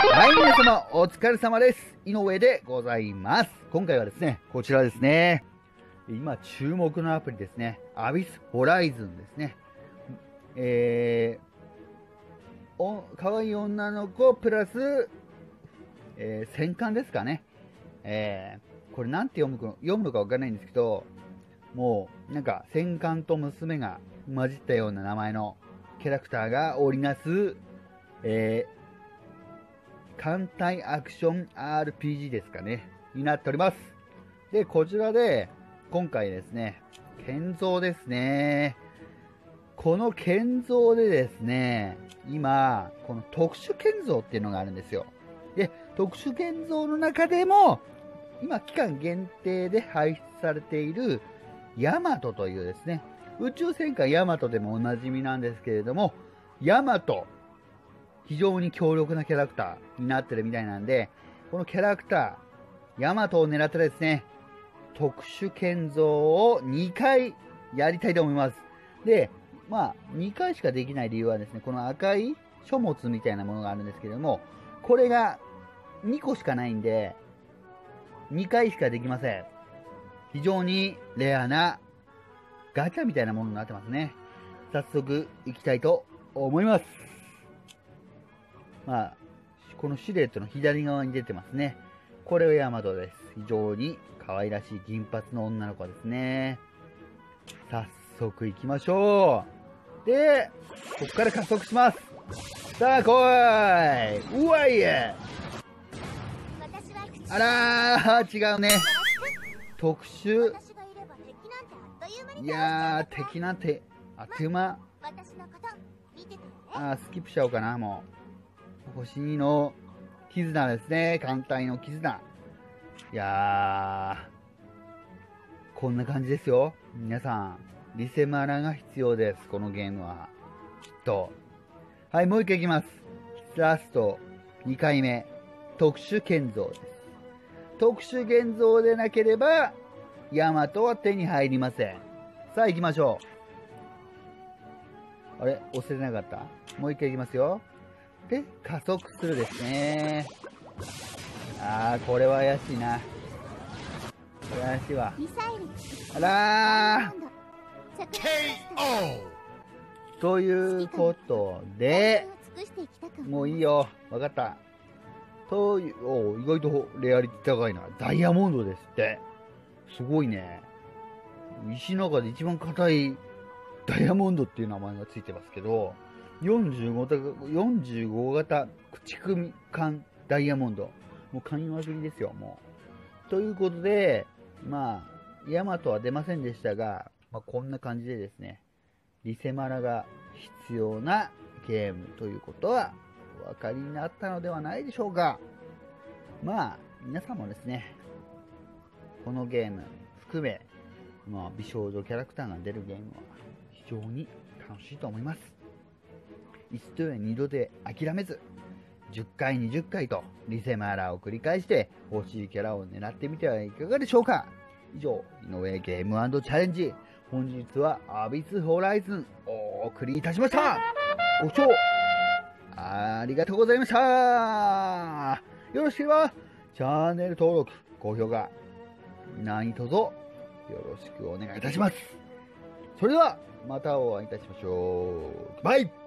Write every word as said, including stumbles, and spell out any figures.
はい、皆様、お疲れ様です。井上でございます。今回はですね、こちらですね。今、注目のアプリですね。アビスホライズンですね。えー、お、可愛い女の子プラス、えー、戦艦ですかね。えー、これなんて読むか、読むのかわかんないんですけど、もう、なんか、戦艦と娘が混じったような名前のキャラクターが織りなす、えー、艦隊アクション アールピージー ですかね、になっております。で、こちらで、今回ですね、建造ですね。この建造でですね、今、この特殊建造っていうのがあるんですよ。で、特殊建造の中でも、今、期間限定で配出されている、ヤマトというですね、宇宙戦艦ヤマトでもおなじみなんですけれども、ヤマト、非常に強力なキャラクターになってるみたいなんで、このキャラクター、ヤマトを狙ったらですね、特殊建造をにかいやりたいと思います。で、まあ、にかいしかできない理由はですね、この赤い書物みたいなものがあるんですけれども、これがにこしかないんで、にかいしかできません。非常にレアなガチャみたいなものになってますね。早速行きたいと思います。まあ、このシルエットの左側に出てますね。これはヤマトです。非常に可愛らしい銀髪の女の子ですね。早速行きましょう。で、ここから加速します。さあ来い。うわいえ。あらー、違うね。特殊。いやー、敵なんて、あっという間。あー、スキップしちゃおうかな、もう。星にの絆ですね。艦隊の絆。いやー、こんな感じですよ。皆さん、リセマラが必要です。このゲームは。きっと。はい、もう一回いきます。ラスト、にかいめ。特殊建造です。特殊建造でなければ、ヤマトは手に入りません。さあ行きましょう。あれ押せなかった？もう一回行きますよ。で、加速するですね。あー、これは怪しいな。これ怪しいわ。あらー ケーオー ということで、もういいよ。わかった。という、お意外とレアリティ高いな。ダイヤモンドですって。すごいね。石の中で一番硬いダイヤモンドっていう名前がついてますけど、よんじゅうご型、よんじゅうご型駆逐艦ダイヤモンド。もう噛みまくりですよ、もう。ということで、まあ、ヤマトは出ませんでしたが、まあ、こんな感じでですね、リセマラが必要なゲームということはお分かりになったのではないでしょうか。まあ、皆さんもですね、このゲーム含め、まあ、美少女キャラクターが出るゲームは非常に楽しいと思います。一度や二度で諦めず、じゅっかい、にじゅっかいとリセマラを繰り返して欲しいキャラを狙ってみてはいかがでしょうか。以上、井上ゲーム&チャレンジ。本日はアビスホライズンをお送りいたしました。ご視聴ありがとうございました。よろしければチャンネル登録、高評価、何卒よろしくお願いいたします。それではまたお会いいたしましょう。バイ。